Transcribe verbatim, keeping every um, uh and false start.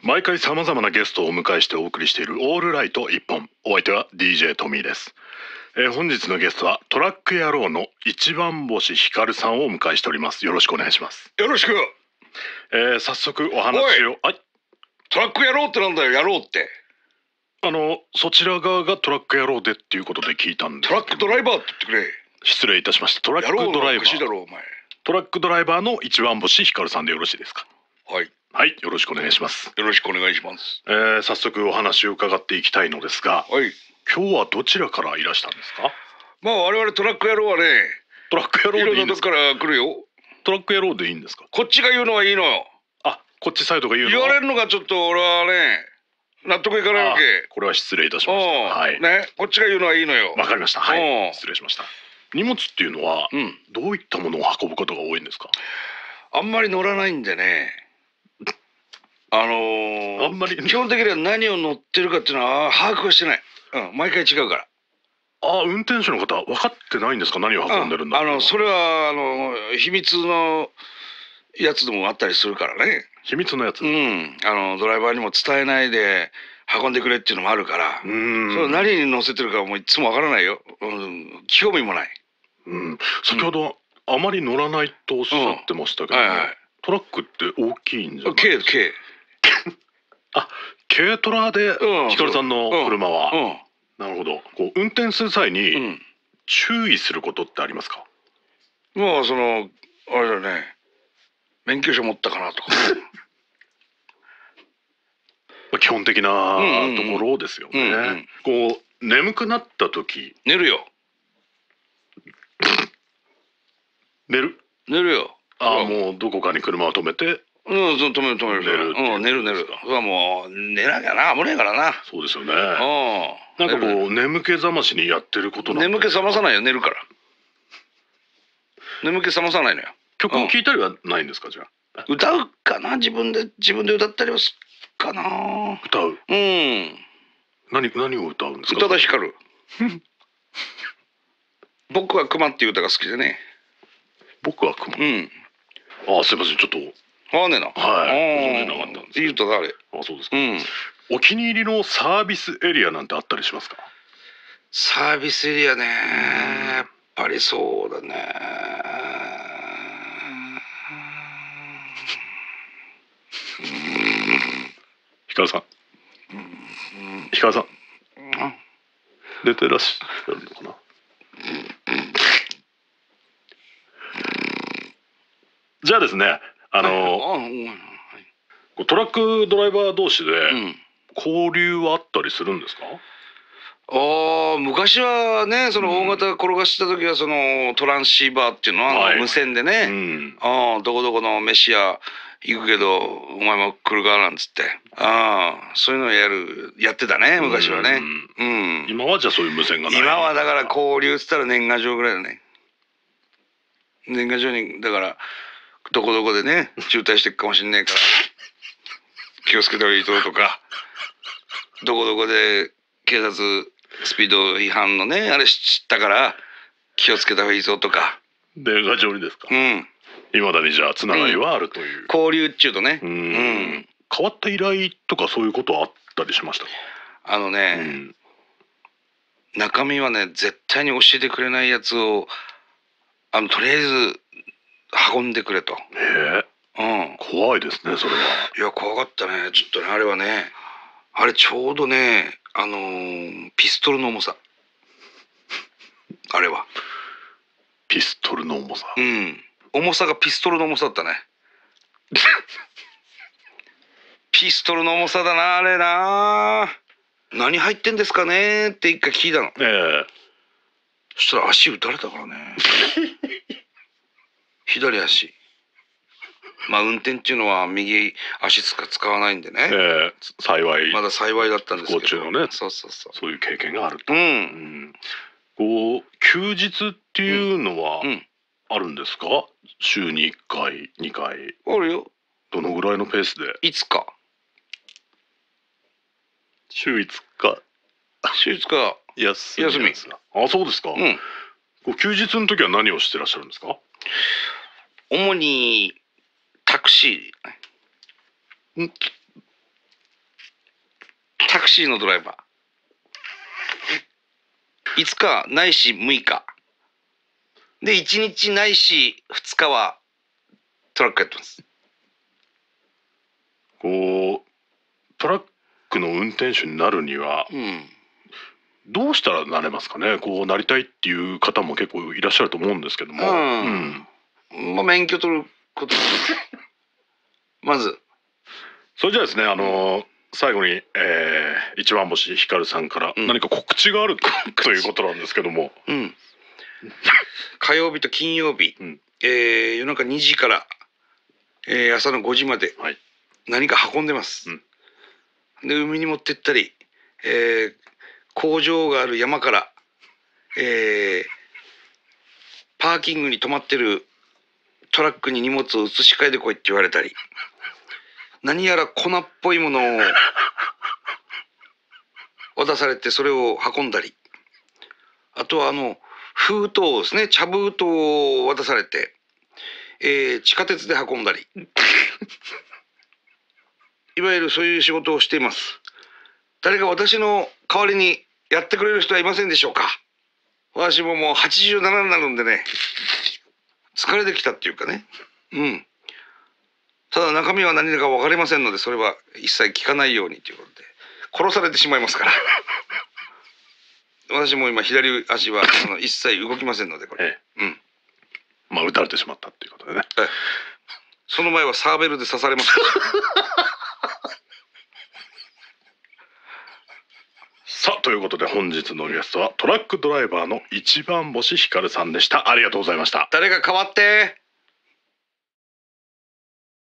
毎回さまざまなゲストをお迎えしてお送りしているオールライト一本。お相手は ディージェー トミーです。えー、本日のゲストはトラック野郎の一番星ひかるさんをお迎えしております。よろしくお願いします。 よろしく。 えー、早速お話を。はい。 トラック野郎ってなんだよ、野郎って。 あのそちら側がトラック野郎でっていうことで聞いたんで。 トラックドライバーって言ってくれ。 失礼いたしました。トラックドライバー。 だろお前。 トラックドライバーの一番星ひかるさんでよろしいですか。 はいはい、よろしくお願いします。 よろしくお願いします。 えー、早速お話を伺っていきたいのですが、 はい、 今日はどちらからいらしたんですか。 まあ我々トラック野郎はね、 トラック野郎でいいんですか。 いろんなとこから来るよ。 トラック野郎でいいんですか。 こっちが言うのはいいのよ。 あ、こっちサイドが言うのは。 言われるのがちょっと俺はね、納得いかないわけ。 これは失礼いたしました。はい。 ね、こっちが言うのはいいのよ。 わかりました。はい。失礼しました。荷物っていうのは、うん、どういったものを運ぶことが多いんですか。 あんまり乗らないんでね。あのー、 あんまり基本的には何を乗ってるかっていうのは把握はしてない。うん、毎回違うから。 ああ、運転手の方分かってないんですか。何を運んでるんだ。 あのそれはあの秘密のやつでもあったりするからね。 秘密のやつ。 うん。あのドライバーにも伝えないで運んでくれっていうのもあるから。うん。それ何に乗せてるかもういつもわからないよ。うん。興味もない。 うん。先ほど、うん、あまり乗らないとおっしゃってましたけど、ね、うん、はいはい、トラックって大きいんじゃないですか。 軽軽。 あ、軽トラでひかるさんの車は、うんうん、なるほど。こう運転する際に注意することってありますか。 もうそのあれだね、免許証持ったかなとか基本的なところですよね。こう眠くなった時寝るよ。 寝る寝るよ。 ああ、もうどこかに車を止めて。 うん、止める止める。寝る。うん、寝る寝る。それはもう寝なきゃな、危ないからな。 そうですよね。うん。なんかこう眠気覚ましにやってることなんで。 眠気覚まさないよ、寝るから。眠気覚まさないのよ。 曲を聴いたりはないんですか、じゃあ。 歌うかな、自分で自分で歌ったりはすかな。 歌う。 うん。 何何を歌うんですか。 宇多田ヒカル。僕は熊っていう歌が好きでね。 僕は熊。 うん。 ああ、すいません、ちょっと。 ああねな。 はい。ご存知なかったんです。 いい歌だあれ。 あ、そうですか。うん。お気に入りのサービスエリアなんてあったりしますか。 サービスエリアね、やっぱりそうだね。 ひかるさん。ひかるさん。寝てらっしゃるのかな。じゃあですね、あのトラックドライバー同士で交流はあったりするんですか。 ああ、昔はね、その大型転がした時はそのトランシーバーっていうのは無線でね、ああ、どこどこの飯屋行くけどお前も来るかなんつって、ああ、そういうのをやるやってたね、昔はね。うん。 今はじゃあそういう無線がない。 今はだから交流っつったら年賀状ぐらいだね。年賀状にだからどこどこでね渋滞してるかもしんないから気をつけた方がいいぞとか、どこどこで警察スピード違反のねあれ知ったから気をつけた方がいいぞとか。 年賀状にですか。うん。未だにじゃあつながりはあるという、 うん、交流っちゅうとね。うん、うん、 変わった依頼とかそういうことあったりしましたか。 あのね、うん、中身はね絶対に教えてくれないやつをあのとりあえず運んでくれと。へえ。うん。怖いですねそれは。 いや怖かったね。ちょっとねあれはね、あれちょうどねあのー、ピストルの重さ。あれは。 ピストルの重さ。 うん。重さがピストルの重さだったね。ピストルの重さだなあれな。何入ってんですかねって一回聞いたの。ええ。そしたら足打たれたからね。左足。まあ運転っていうのは右足しか使わないんでね。ええ、幸い。 まだ幸いだったんですけど。 不幸中のね。 そうそうそう。 そういう経験があると。うん。うん、こう休日っていうのはあるんですか。うんうん、週にいっかい、にかい。 あるよ。 どのぐらいのペースで。 いつか。 週いつか。 週いつか。 休み。休み。 あ、そうですか。うん。こう休日の時は何をしてらっしゃるんですか。 主にタクシー。んタクシーのドライバー、いつかないしむいかで、いちにちないしふつかはトラックやってます。 こうトラックの運転手になるには、うん、どうしたらなれますかね。こうなりたいっていう方も結構いらっしゃると思うんですけども、うんうん、まあ、免許取ることまずそれじゃあですね、あのー、最後に、えー、一番星ひかるさんから何か告知がある、うん、ということなんですけども、うん、 火曜日と金曜日、うん、えー、夜中にじから、えー、朝のごじまで何か運んでます、うん、で海に持ってったり、えー、工場がある山から、えー、パーキングに止まってるトラックに荷物を移し替えてこいって言われたり、何やら粉っぽいものを渡されてそれを運んだり、あとはあの封筒ですね、茶封筒を渡されて、えー、地下鉄で運んだりいわゆるそういう仕事をしています。誰か私の代わりにやってくれる人はいませんでしょうか。私ももうはちじゅうななになるんでね、疲れてきたっていうかね、うん。ただ中身は何だか分かりませんので、それは一切聞かないようにということで、殺されてしまいますから私も今左足はあの一切動きませんので、これ、ええ、うん、 まあ撃たれてしまったっていうことでね、ええ、 その前はサーベルで刺されましたさあということで本日のゲストはトラックドライバーの一番星ひかるさんでした。ありがとうございました。 誰か代わって。